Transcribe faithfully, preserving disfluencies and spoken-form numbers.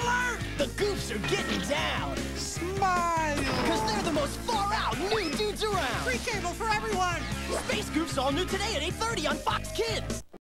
alert! The Goofs are getting down. Smile! Because they're the most far-out new dudes around. Free cable for everyone! Space Goofs all new today at eight thirty on Fox Kids.